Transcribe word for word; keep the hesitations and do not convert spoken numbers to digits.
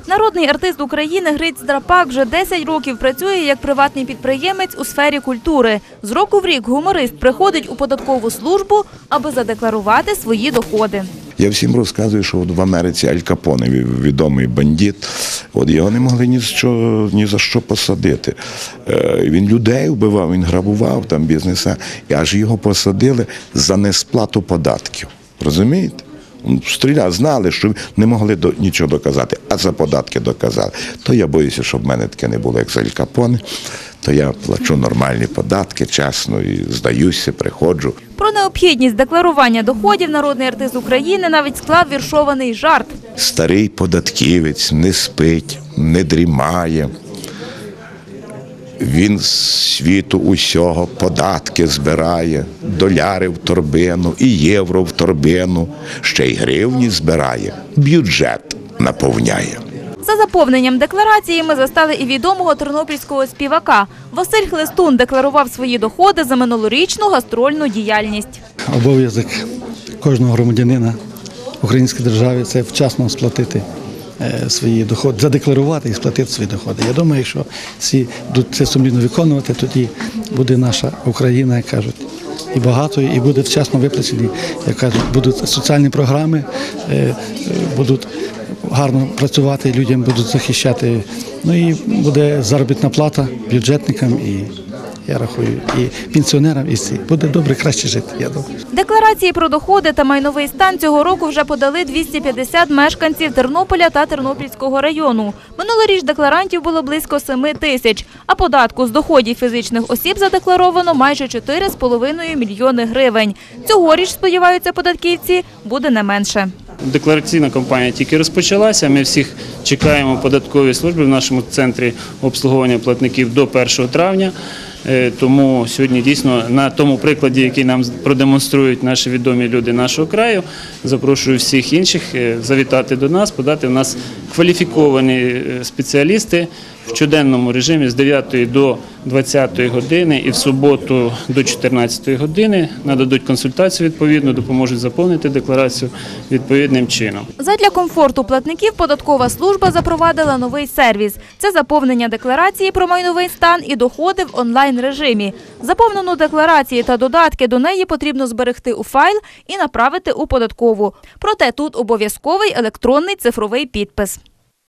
Народний артист України Гриць Драпак вже десять років працює як приватний підприємець у сфері культури. З року в рік гуморист приходить у податкову службу, аби задекларувати свої доходи. Я всім розказую, що от в Америці Аль Капоне, відомий бандит, от його не могли ні, що, ні за що посадити. Е, він людей вбивав, він грабував там бізнеса, і аж його посадили за несплату податків. Розумієте? Стріляли, знали, що не могли до, нічого доказати, а за податки доказали. То я боюся, щоб в мене таке не було, як з Аль Капоне, то я плачу нормальні податки, чесно, і здаюся, приходжу. Про необхідність декларування доходів народний артист України навіть склав віршований жарт. Старий податківець не спить, не дрімає. Він з світу усього податки збирає, доляри в торбину і євро в торбину, ще й гривні збирає, бюджет наповняє. За заповненням декларації ми застали і відомого тернопільського співака. Василь Хлестун декларував свої доходи за минулорічну гастрольну діяльність. Обов'язок кожного громадянина української держави – це вчасно сплатити свої доходи, задекларувати і сплатити свої доходи. Я думаю, якщо всі будуть це сумлінно виконувати, тоді буде наша Україна, як кажуть, і багатою, і буде вчасно виплачені, як кажуть, будуть соціальні програми, будуть гарно працювати, людям будуть захищати, ну і буде заробітна плата бюджетникам і, я рахую, і пенсіонерам, і всі. Буде добре, краще жити, я думаю. Декларації про доходи та майновий стан цього року вже подали двісті п'ятдесят мешканців Тернополя та Тернопільського району. Минулоріч декларантів було близько семи тисяч, а податку з доходів фізичних осіб задекларовано майже чотири з половиною мільйони гривень. Цьогоріч, сподіваються податківці, буде не менше. Деклараційна кампанія тільки розпочалася, ми всіх чекаємо в податковій службі в нашому центрі обслуговування платників до першого травня. Тому сьогодні дійсно на тому прикладі, який нам продемонструють наші відомі люди нашого краю, запрошую всіх інших завітати до нас, подати. У нас кваліфіковані спеціалісти в щоденному режимі з дев'ятої до двадцятої години і в суботу до чотирнадцятої години нададуть консультацію відповідно, допоможуть заповнити декларацію відповідним чином. Задля комфорту платників податкова служба запровадила новий сервіс. Це заповнення декларації про майновий стан і доходи в онлайн-режимі. Заповнену декларацію та додатки до неї потрібно зберегти у файл і направити у податкову. Проте тут обов'язковий електронний цифровий підпис.